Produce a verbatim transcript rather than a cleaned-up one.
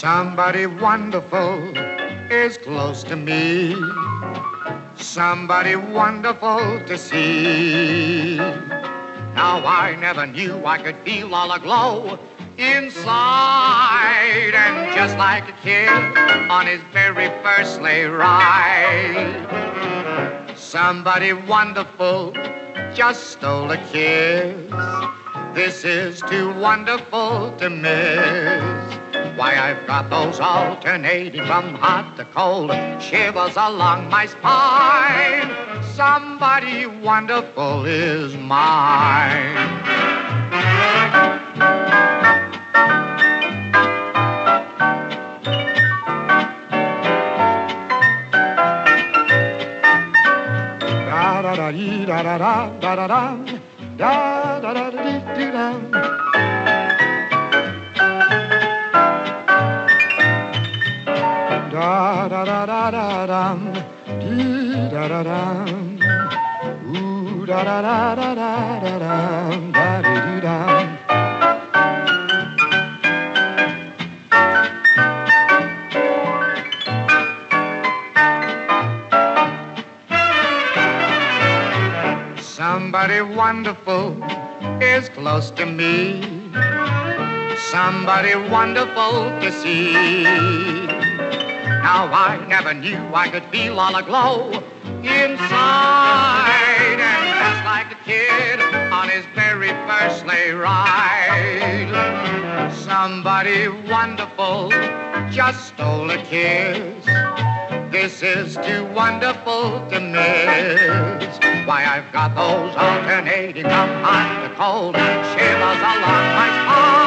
Somebody wonderful is close to me. Somebody wonderful to see. Now I never knew I could feel all aglow inside, and just like a kid on his very first sleigh ride. Somebody wonderful just stole a kiss. This is too wonderful to miss. Why, I've got those alternating from hot to cold shivers along my spine. Somebody wonderful is mine. Da da da dee da da da da da da da da da dee dee da. Da da da da da dum, dee da da dum, ooh da da da da da da dum, da dee dee dum. Somebody wonderful is close to me. Somebody wonderful to see. Now I never knew I could feel all aglow inside, and just like a kid on his very first sleigh ride. Somebody wonderful just stole a kiss. This is too wonderful to miss. Why, I've got those alternating from hot to cold shivers along my spine.